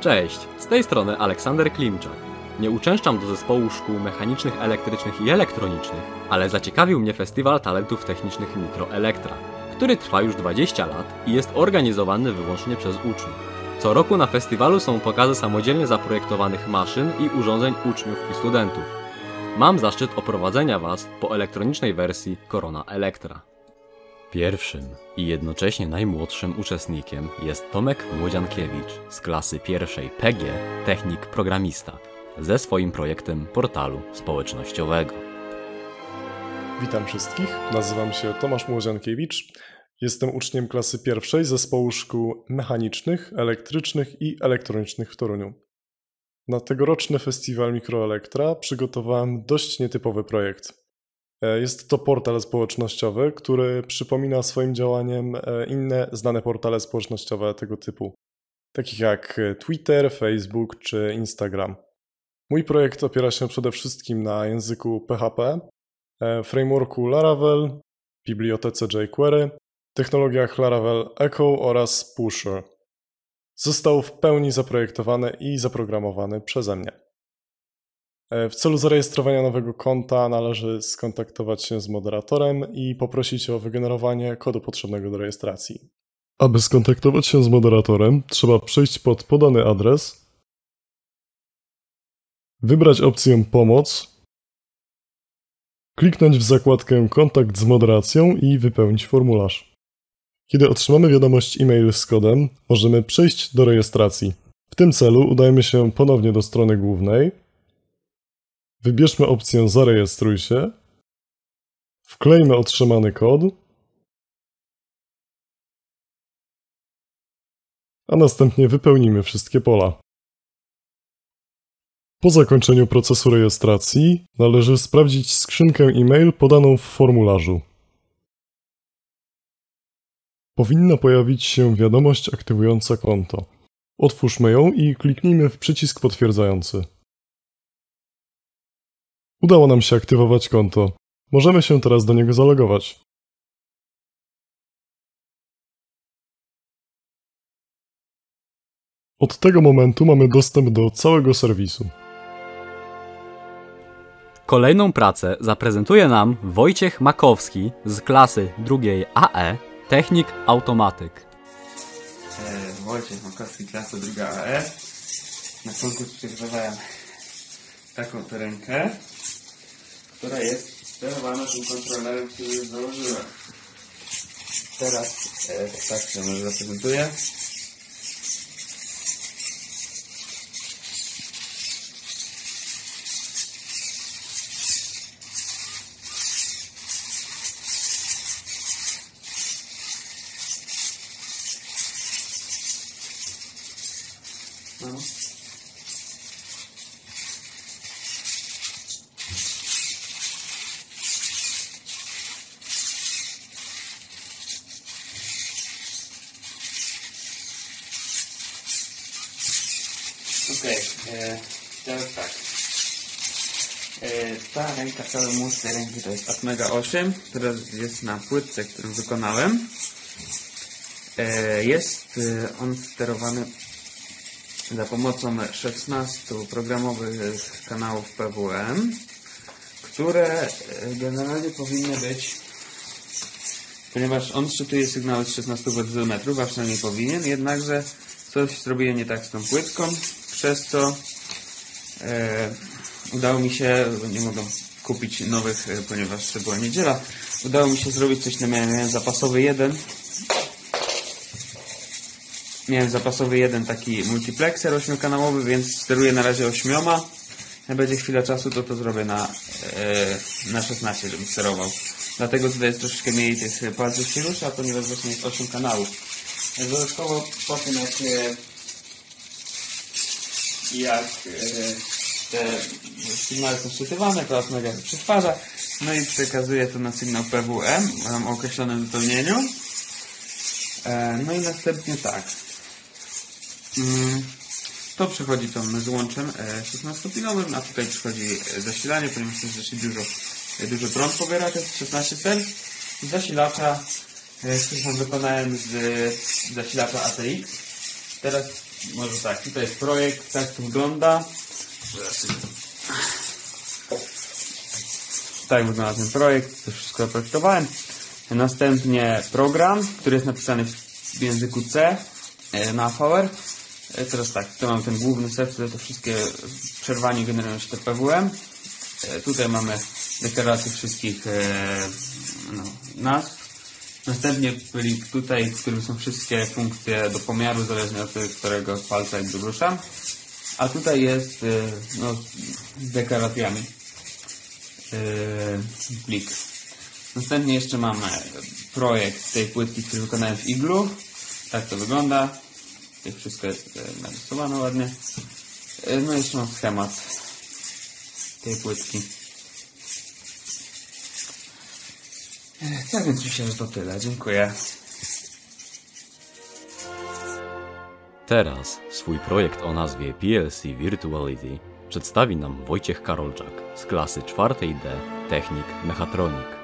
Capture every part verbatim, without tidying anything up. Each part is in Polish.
Cześć, z tej strony Aleksander Klimczak. Nie uczęszczam do zespołu szkół mechanicznych, elektrycznych i elektronicznych, ale zaciekawił mnie Festiwal Talentów Technicznych Mikroelektra, który trwa już dwadzieścia lat i jest organizowany wyłącznie przez uczniów. Co roku na festiwalu są pokazy samodzielnie zaprojektowanych maszyn i urządzeń uczniów i studentów. Mam zaszczyt oprowadzenia Was po elektronicznej wersji Corona Electra. Pierwszym i jednocześnie najmłodszym uczestnikiem jest Tomek Młodziankiewicz z klasy pierwszej P G Technik Programista ze swoim projektem portalu społecznościowego. Witam wszystkich, nazywam się Tomasz Młodziankiewicz. Jestem uczniem klasy pierwszej Zespołu Szkół Mechanicznych, Elektrycznych i Elektronicznych w Toruniu. Na tegoroczny festiwal Mikroelektra przygotowałem dość nietypowy projekt. Jest to portal społecznościowy, który przypomina swoim działaniem inne znane portale społecznościowe tego typu, takich jak Twitter, Facebook czy Instagram. Mój projekt opiera się przede wszystkim na języku P H P, frameworku Laravel, bibliotece jQuery, technologiach Laravel Echo oraz Pusher. Został w pełni zaprojektowany i zaprogramowany przeze mnie. W celu zarejestrowania nowego konta należy skontaktować się z moderatorem i poprosić o wygenerowanie kodu potrzebnego do rejestracji. Aby skontaktować się z moderatorem, trzeba przejść pod podany adres, wybrać opcję Pomoc, kliknąć w zakładkę Kontakt z moderacją i wypełnić formularz. Kiedy otrzymamy wiadomość e-mail z kodem, możemy przejść do rejestracji. W tym celu udajemy się ponownie do strony głównej, wybierzmy opcję Zarejestruj się, wklejmy otrzymany kod, a następnie wypełnimy wszystkie pola. Po zakończeniu procesu rejestracji należy sprawdzić skrzynkę e-mail podaną w formularzu. Powinna pojawić się wiadomość aktywująca konto. Otwórzmy ją i kliknijmy w przycisk potwierdzający. Udało nam się aktywować konto. Możemy się teraz do niego zalogować. Od tego momentu mamy dostęp do całego serwisu. Kolejną pracę zaprezentuje nam Wojciech Makowski z klasy drugiej A E Technik Automatyk. E, Wojciech Makowski, klasa druga A E. Na konkurs przygotowałem taką terenkę, która jest sterowana tym kontrolerem, który już założyłem. Teraz e, tak się może zaprezentuję. No. Okej, okay, teraz tak. E, ta ręka, cały mózg tej ręki to jest Atmega osiem, która jest na płytce, którą wykonałem. E, jest e, on sterowany za pomocą szesnastu programowych kanałów P W M, które generalnie powinny być, ponieważ on szczytuje sygnały z szesnastu woltometrów, a przynajmniej powinien, jednakże coś zrobiłem nie tak z tą płytką, przez co e, udało mi się, nie mogę kupić nowych, ponieważ to była niedziela, udało mi się zrobić coś, na miałem zapasowy jeden, Miałem zapasowy jeden taki multiplexer ośmiokanałowy, więc steruję na razie ośmioma. Jak będzie chwila czasu, to to zrobię na, yy, na szesnaście, żebym sterował. Dlatego tutaj jest troszeczkę mniej tych palców się rusza, ponieważ właśnie jest osiem kanałów. Dodatkowo po tym jak, yy, jak yy, te sygnały są szczytywane, to Atmega przetwarza, no i przekazuje to na sygnał P W M w określonym wypełnieniu. Yy, no i następnie tak. To przychodzi tą złączem szesnastopinowym, a tutaj przychodzi zasilanie, ponieważ jest dosyć dużo, dużo prąd pobiera, to jest szesnaście cel. Zasilacza, który wykonałem z zasilacza A T X. Teraz może tak, tutaj jest projekt, tak to wygląda. Tak wygląda ten projekt, to wszystko oprojektowałem. Następnie program, który jest napisany w języku C na V R. Teraz tak, tu mamy ten główny serw, to wszystkie przerwanie generują się te P W M. Tutaj mamy deklarację wszystkich no, nazw. Następnie plik tutaj, w którym są wszystkie funkcje do pomiaru, zależnie od którego palca jakby ruszam. A tutaj jest no, z deklaracjami plik. Następnie jeszcze mamy projekt tej płytki, który wykonałem w Iglu. Tak to wygląda. Tutaj wszystko jest narysowane ładnie. No i jeszcze mam schemat tej płytki. Tak więc myślę, że to tyle. Dziękuję. Teraz swój projekt o nazwie P L C Virtuality przedstawi nam Wojciech Karolczak z klasy czwartej D Technik Mechatronik.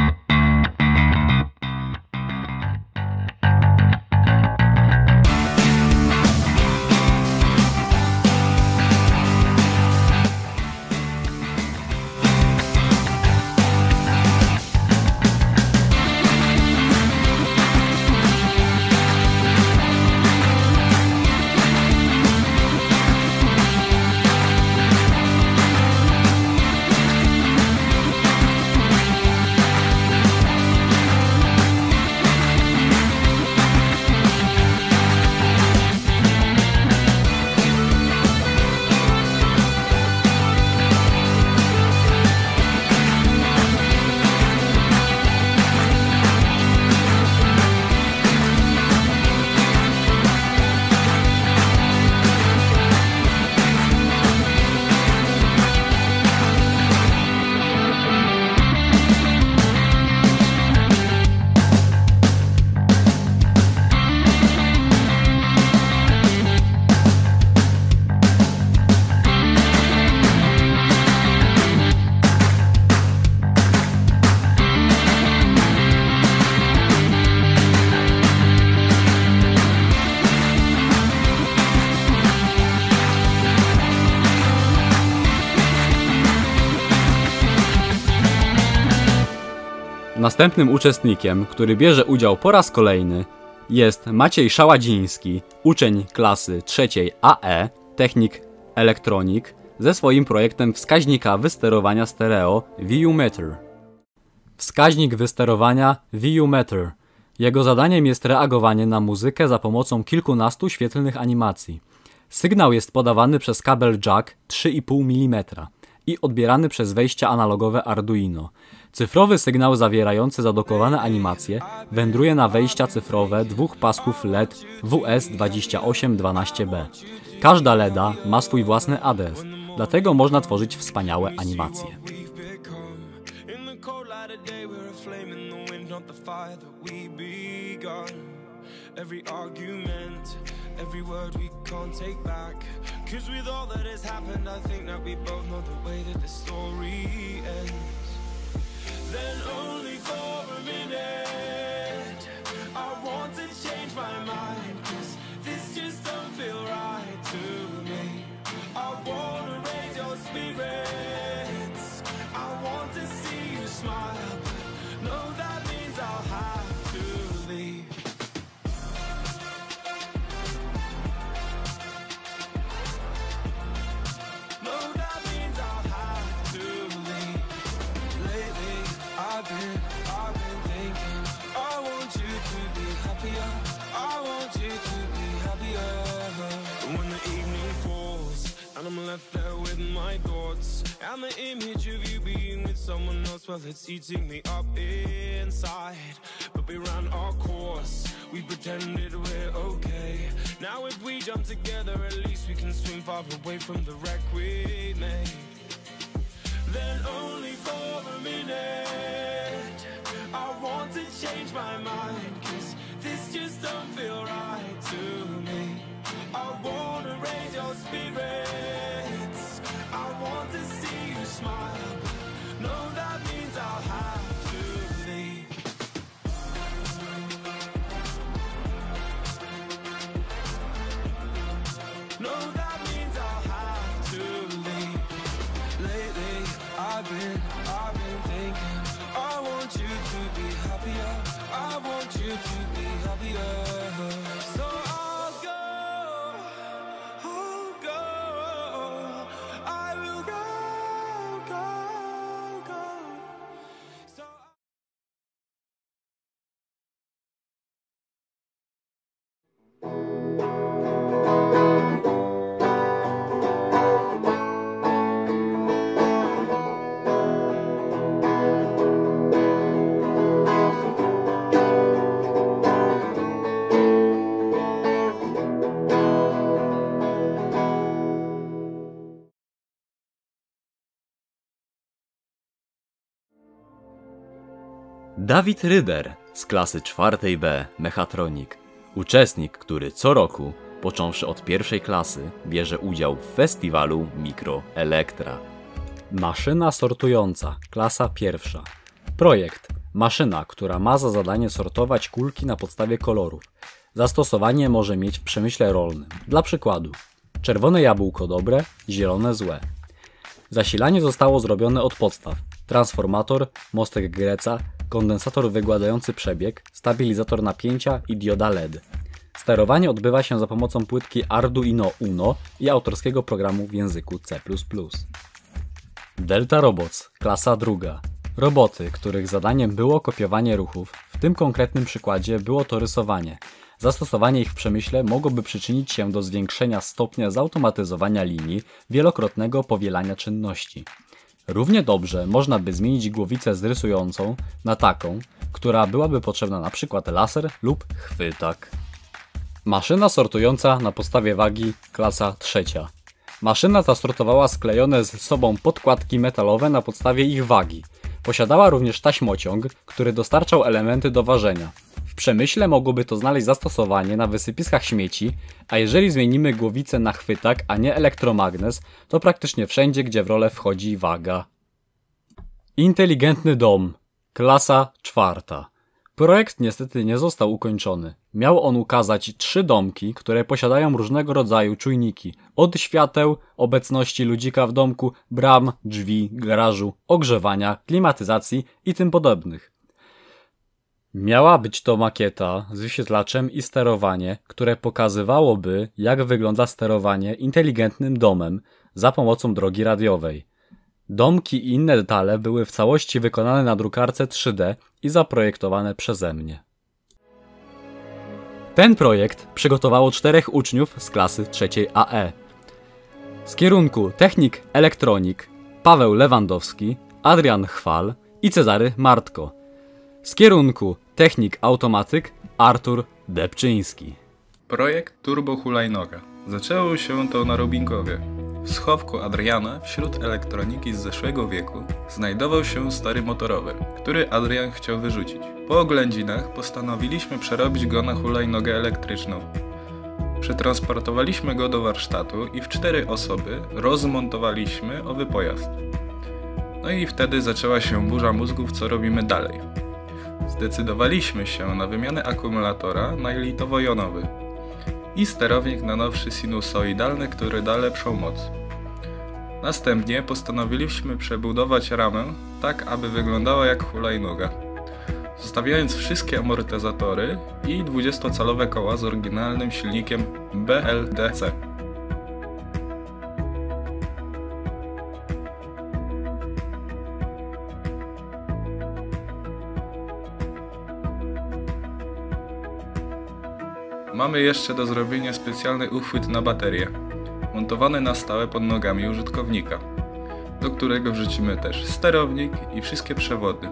Następnym uczestnikiem, który bierze udział po raz kolejny, jest Maciej Szaładziński, uczeń klasy trzeciej A E, technik elektronik, ze swoim projektem wskaźnika wysterowania stereo V U Meter. Wskaźnik wysterowania V U Meter. Jego zadaniem jest reagowanie na muzykę za pomocą kilkunastu świetlnych animacji. Sygnał jest podawany przez kabel jack trzy i pół milimetra i odbierany przez wejścia analogowe Arduino. Cyfrowy sygnał zawierający zadokowane animacje wędruje na wejścia cyfrowe dwóch pasków L E D W S dwadzieścia osiem dwanaście B. Każda L E D a ma swój własny adres, dlatego można tworzyć wspaniałe animacje. Every word we can't take back, 'cause with all that has happened I think that we both know the way that the story ends. Then only for a minute I want to change my mind, 'cause this just don't feel right to me. I wanna raise your spirits, I want to see you smile, but no, that means I'll have to leave. I'm left there with my thoughts and the image of you being with someone else, well, it's eating me up inside. But we ran our course, we pretended we're okay. Now if we jump together, at least we can swim far away from the wreck we made. Then only for a minute I want to change my mind, 'cause this just don't feel right to me. I wanna raise your spirits, I want to see you smile, but no, that means I'll have to leave. Dawid Ryder z klasy czwartej B Mechatronik. Uczestnik, który co roku, począwszy od pierwszej klasy, bierze udział w festiwalu Mikroelektra. Maszyna sortująca, klasa pierwsza. Projekt. Maszyna, która ma za zadanie sortować kulki na podstawie kolorów. Zastosowanie może mieć w przemyśle rolnym. Dla przykładu: czerwone jabłko dobre, zielone złe. Zasilanie zostało zrobione od podstaw. Transformator, mostek Greca, kondensator wygładzający przebieg, stabilizator napięcia i dioda L E D. Sterowanie odbywa się za pomocą płytki Arduino Uno i autorskiego programu w języku C plus plus. Delta Robots, klasa druga. Roboty, których zadaniem było kopiowanie ruchów, w tym konkretnym przykładzie było to rysowanie. Zastosowanie ich w przemyśle mogłoby przyczynić się do zwiększenia stopnia zautomatyzowania linii, wielokrotnego powielania czynności. Równie dobrze można by zmienić głowicę z rysującą na taką, która byłaby potrzebna na przykład laser lub chwytak. Maszyna sortująca na podstawie wagi, klasa trzecia. Maszyna ta sortowała sklejone ze sobą podkładki metalowe na podstawie ich wagi. Posiadała również taśmociąg, który dostarczał elementy do ważenia. W przemyśle mogłoby to znaleźć zastosowanie na wysypiskach śmieci, a jeżeli zmienimy głowicę na chwytak, a nie elektromagnes, to praktycznie wszędzie, gdzie w rolę wchodzi waga. Inteligentny dom, klasa czwarta. Projekt niestety nie został ukończony. Miał on ukazać trzy domki, które posiadają różnego rodzaju czujniki. Od świateł, obecności ludzika w domku, bram, drzwi, garażu, ogrzewania, klimatyzacji i tym podobnych. Miała być to makieta z wyświetlaczem i sterowanie, które pokazywałoby, jak wygląda sterowanie inteligentnym domem za pomocą drogi radiowej. Domki i inne detale były w całości wykonane na drukarce trzy D i zaprojektowane przeze mnie. Ten projekt przygotowało czterech uczniów z klasy trzeciej A E. Z kierunku Technik Elektronik Paweł Lewandowski, Adrian Chwal i Cezary Martko. Z kierunku Technik Automatyk Artur Depczyński. Projekt Turbo Hulajnoga. Zaczęło się to na Robinkowie. W schowku Adriana wśród elektroniki z zeszłego wieku znajdował się stary motorower, który Adrian chciał wyrzucić. Po oględzinach postanowiliśmy przerobić go na hulajnogę elektryczną. Przetransportowaliśmy go do warsztatu i w cztery osoby rozmontowaliśmy owy pojazd. No i wtedy zaczęła się burza mózgów, co robimy dalej. Zdecydowaliśmy się na wymianę akumulatora na litowo-jonowy i sterownik na nowszy sinusoidalny, który da lepszą moc. Następnie postanowiliśmy przebudować ramę tak, aby wyglądała jak hulajnoga, zostawiając wszystkie amortyzatory i dwudziestocalowe koła z oryginalnym silnikiem B L D C. Mamy jeszcze do zrobienia specjalny uchwyt na baterię, montowany na stałe pod nogami użytkownika, do którego wrzucimy też sterownik i wszystkie przewody.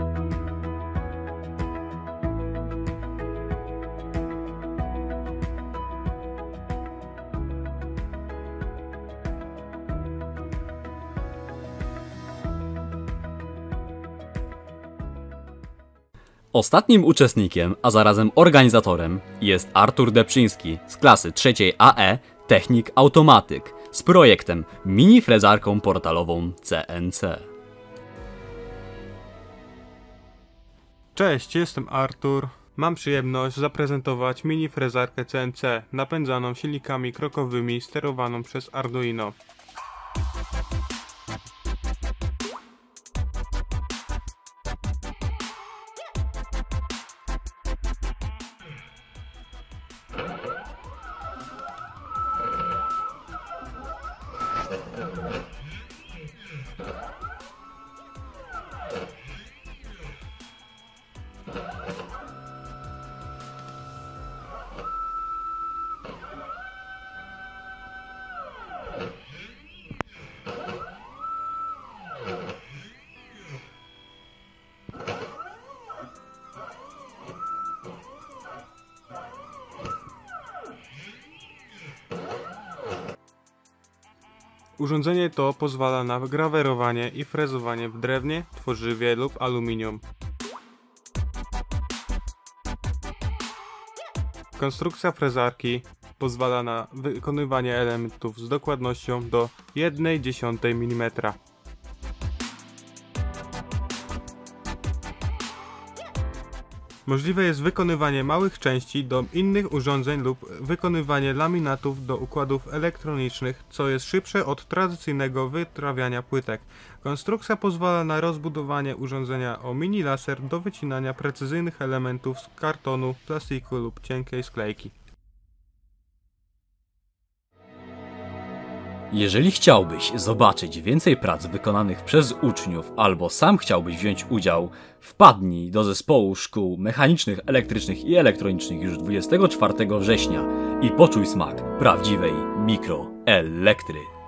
Ostatnim uczestnikiem, a zarazem organizatorem jest Artur Depczyński z klasy trzeciej A E Technik Automatyk z projektem mini frezarką portalową C N C. Cześć, jestem Artur. Mam przyjemność zaprezentować mini frezarkę C N C napędzaną silnikami krokowymi sterowaną przez Arduino. Urządzenie to pozwala na grawerowanie i frezowanie w drewnie, tworzywie lub aluminium. Konstrukcja frezarki pozwala na wykonywanie elementów z dokładnością do jednej dziesiątej milimetra. Możliwe jest wykonywanie małych części do innych urządzeń lub wykonywanie laminatów do układów elektronicznych, co jest szybsze od tradycyjnego wytrawiania płytek. Konstrukcja pozwala na rozbudowanie urządzenia o mini laser do wycinania precyzyjnych elementów z kartonu, plastiku lub cienkiej sklejki. Jeżeli chciałbyś zobaczyć więcej prac wykonanych przez uczniów albo sam chciałbyś wziąć udział, wpadnij do zespołu szkół mechanicznych, elektrycznych i elektronicznych już dwudziestego czwartego września i poczuj smak prawdziwej mikroelektry.